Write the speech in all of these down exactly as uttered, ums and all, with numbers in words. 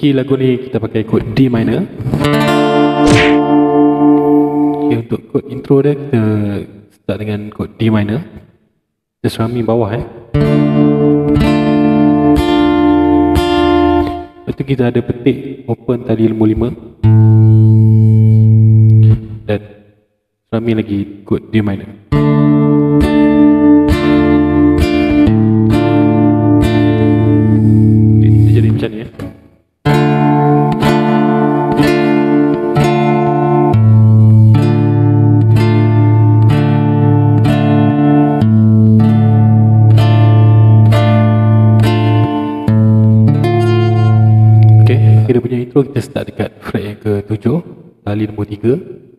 Okey, lagu ni kita pakai kod D minor. Okay, untuk kod intro dia kita start dengan kod D minor. Kita serami bawah eh. Lepas tu kita ada petik open tali lembu lima. Dan serami lagi kod D minor. Dia jadi macam ni eh. Kita punya intro kita start dekat fret yang ke tujuh, tali nombor tiga.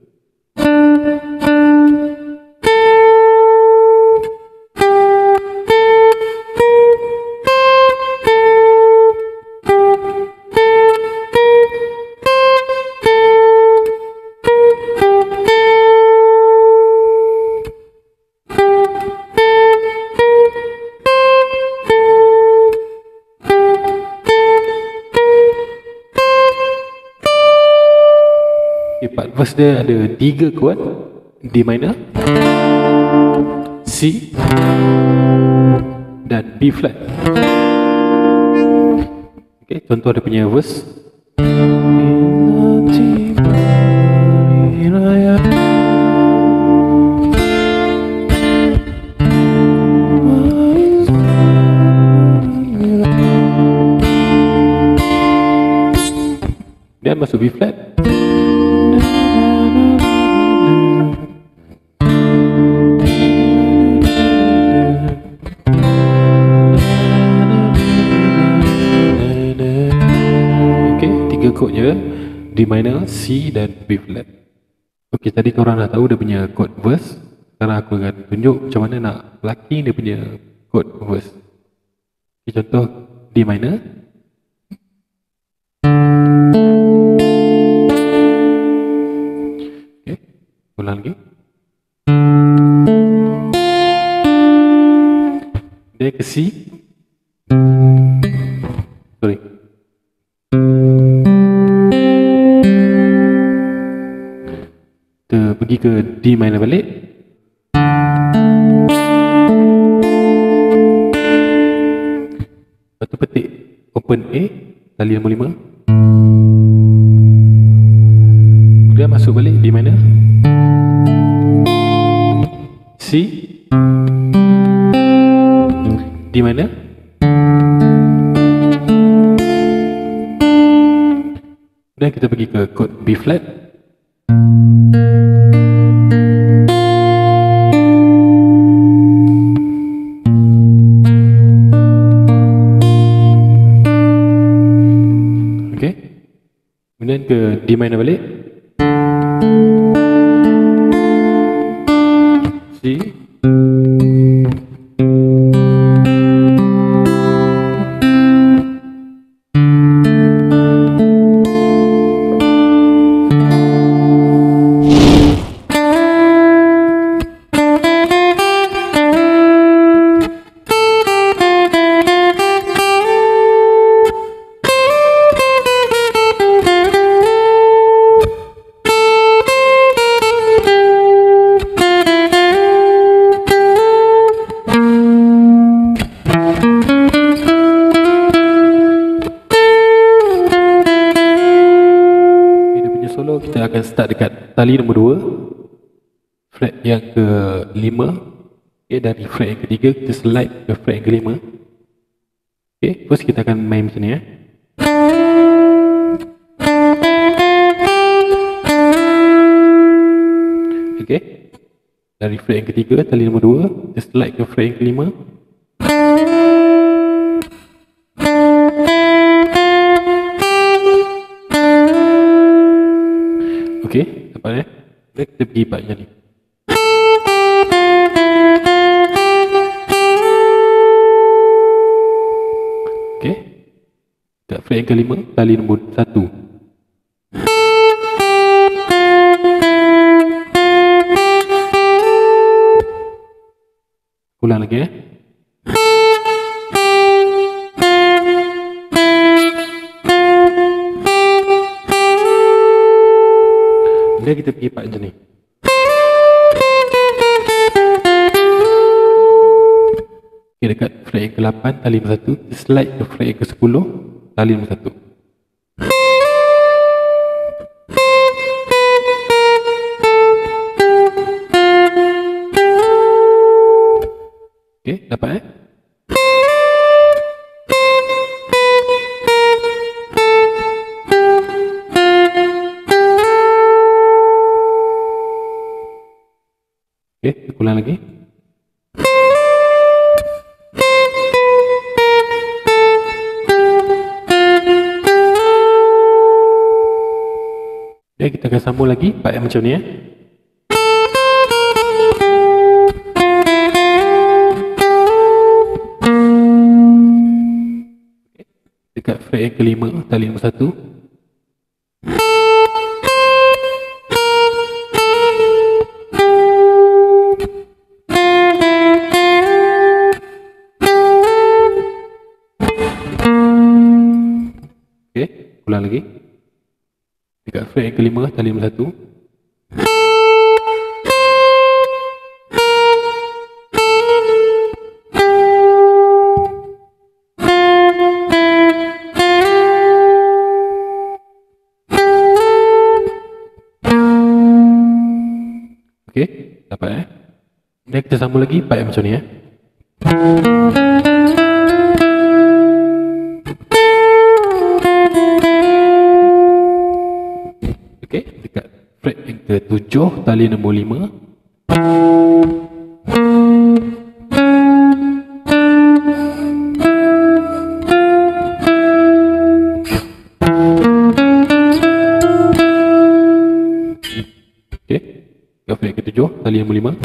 Part verse dia ada tiga chord, D minor, C dan B flat. Okay, contoh dia punya verse. Dia masuk B flat. Kod je D minor, C dan B flat. Okey, tadi korang dah tahu dia punya kod verse. Sekarang aku akan tunjuk macam mana nak plucking dia punya kod verse. Okay, contoh D minor. Okey, ulang lagi. Dia ke C. Sorry. Kita pergi ke D minor balik. Lepas tu petik open A, tali nombor lima. Kemudian masuk balik D minor, C, D minor, kemudian kita pergi ke kod B flat. Kemudian ke D minor balik, C, kita akan start dekat tali nombor dua, fret yang ke lima. Okay, dari fret yang ketiga kita slide ke fret yang ke lima. Okay, first kita akan main macam ni eh. Okay, dari fret yang ketiga, tali nombor dua, kita slide ke fret yang ke lima. Okey, nampak eh? Kita pergi part macam ni. Okey. Dekat fret yang kelima, tali nombor satu. Ulang lagi eh. Kemudian kita pergi part macam ni. Okay, dekat fret yang ke lapan tali nombor satu, slide ke fret yang ke sepuluh tali nombor satu. Okay, dapat eh? Okay, ulang lagi. Okay, kita akan sambung lagi part yang macam ni eh. Dekat fret yang kelima tali nombor satu. Okey, ulang lagi. Dekat fret yang kelima tali nombor satu. Okey, dapat eh. Dan kita sambung lagi part yang macam ni eh. Okey, dekat fret yang ke tujuh tali nombor lima. Okey, dekat fret yang ke tujuh tali nombor lima.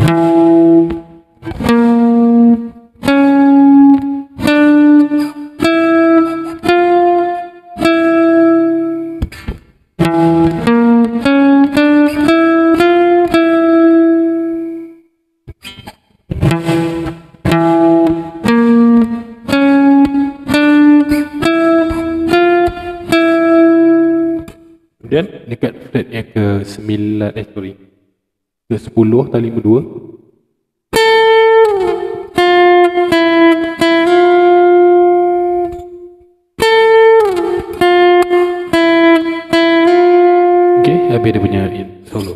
Kemudian dekat fret yang ke sembilan, eh sorry, ke sepuluh tali nombor dua. Okey, habis dia punya solo.